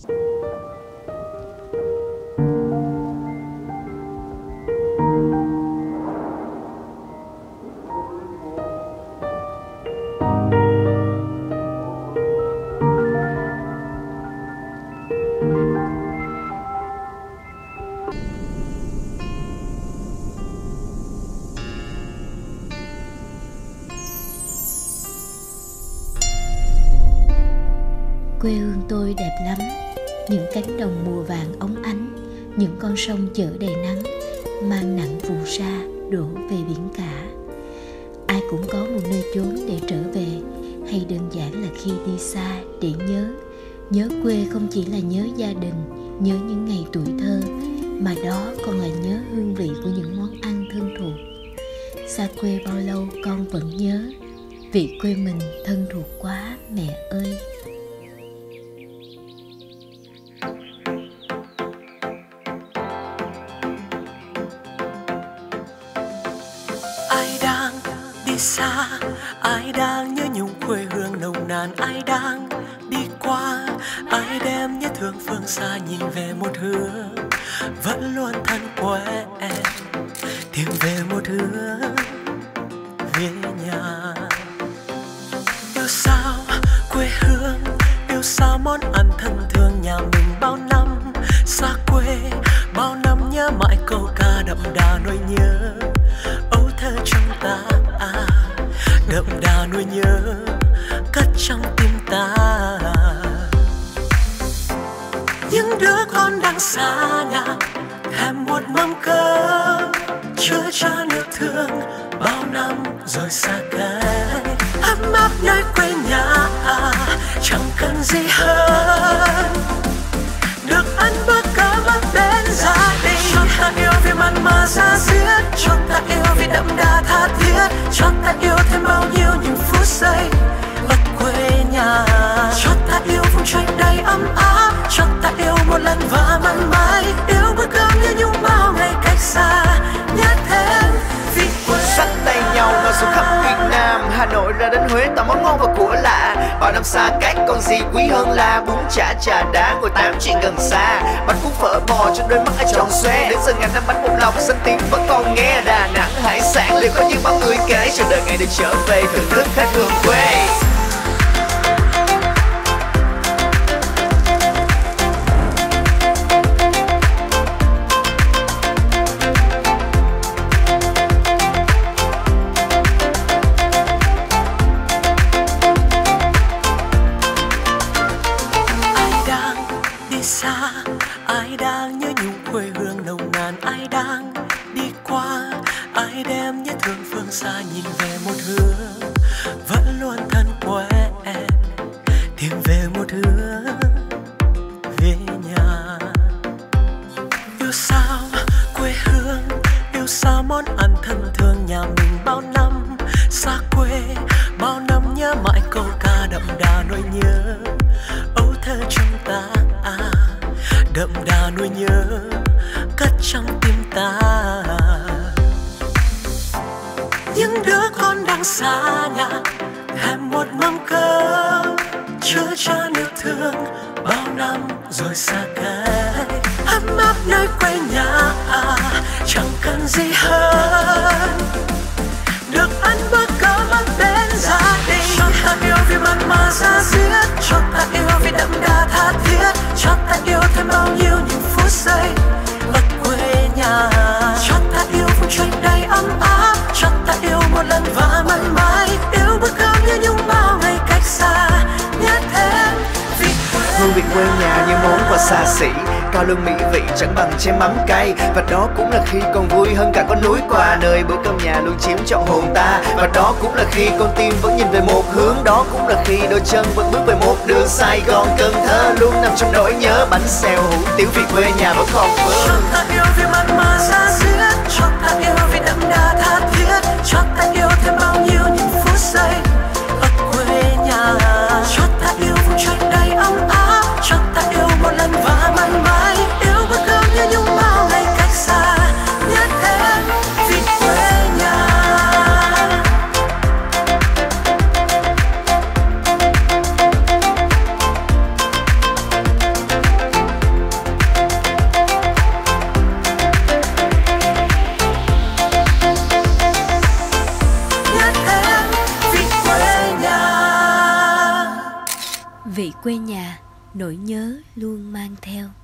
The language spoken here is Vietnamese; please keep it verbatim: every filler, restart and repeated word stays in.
Quê hương tôi đẹp lắm, những cánh đồng mùa vàng óng ánh, những con sông chở đầy nắng, mang nặng phù sa đổ về biển cả. Ai cũng có một nơi chốn để trở về, hay đơn giản là khi đi xa để nhớ. Nhớ quê không chỉ là nhớ gia đình, nhớ những ngày tuổi thơ, mà đó còn là nhớ hương vị của những món ăn thân thuộc. Xa quê bao lâu con vẫn nhớ, vì quê mình thân thuộc quá mẹ ơi. Ai đang đi xa, ai đang nhớ nhung quê hương nồng nàn, ai đang đi qua, ai đem nhớ thương phương xa nhìn về một hướng vẫn luôn thân quen, tìm về một hướng về nhà. Yêu sao quê hương, yêu sao món ăn thân thương nhà mình bao năm xa quê, bao năm nhớ mãi câu ca đậm đà nỗi nhớ âu thơ trong ta, đậm đà nỗi nhớ cất trong tim ta. Những đứa con đang xa nhà thèm một mâm cơm chứa chan yêu thương bao năm rồi xa cách, ấm áp nơi quê nhà chẳng cần gì hơn, được ăn bữa cơm ấm bên gia đình. Cho ta yêu vì mặn mà ra diết, cho ta yêu vì đậm đà tha thiết, cho ta yêu thêm bao nhiêu những phút giây ở quê nhà. Cho ta yêu vùng trời đầy ấm áp, cho ta yêu một lần và mãi mãi, yêu bữa cơm như nhung bao ngày cách xa, nhớ thêm vì quê. Dắt tay nhau nói xuống khắp Việt Nam, Hà Nội ra đến Huế tạo món ngon và của lạ. Bao năm xa cách còn gì quý hơn là bún chả trà đá ngồi tám chuyện gần xa. Bánh cuốn phở bò cho đôi mắt ai tròn xoe, đến giờ ngàn năm bánh bột lọc xanh tím vẫn còn nghe. Đà Nẵng hải sản liệu có như bao người kể, chờ đợi ngày được trở về thưởng thức khách hương quê. Ai đang nhớ nhung quê hương nồng nàn, ai đang đi qua, ai đem nhớ thương phương xa nhìn về một hướng vẫn luôn thân quen, tìm về một hướng về nhà. Yêu sao quê hương, yêu sao món ăn thân thương nhà mình bao năm xa quê, bao năm nhớ mãi câu ca đậm đà nỗi nhớ âu thơ trong ta, đậm đà nỗi nhớ cất trong tim ta. Những đứa con đang xa nhà thèm một mâm cơm chứa chan yêu thương bao năm rồi xa cách, ấm áp nơi quê nhà chẳng cần gì hơn, được ăn bữa cơm ấm bên gia đình. Cho ta yêu vì mặn mà ra diết, cho ta yêu vì đậm đà tha thiết, cho ta yêu thêm bao nhiêu những phút giây ở quê nhà. Cho ta yêu vùng trời đầy ấm áp, cho ta yêu một lần và mãi mãi, yêu bữa cơm như nhung bao ngày cách xa, nhớ thêm vì quê. Hương vị quê nhà như món quà xa xỉ, cao lương mỹ vị chẳng bằng chén mắm cay. Và đó cũng là khi còn vui hơn cả con núi qua, nơi bữa cơm nhà luôn chiếm trọn hồn ta. Và đó cũng là khi con tim vẫn nhìn về một hướng, đó cũng là khi đôi chân vẫn bước về một đường. Sài Gòn Cần Thơ luôn nằm trong nỗi nhớ, bánh xèo hủ tiếu vì quê nhà vẫn còn vương. Cho ta yêu vì mặn mà ra diết, cho ta yêu vì đậm đà tha thiết, cho ta yêu thêm bao nhiêu những phút giây ở quê nhà. Cho ta yêu vùng trời đầy ấm áp, cho ta yêu một lần và mãi mãi, yêu bữa cơm như nhung bao ngày cách xa, nhớ thêm vì quê nhà. quê nhà nỗi nhớ luôn mang theo.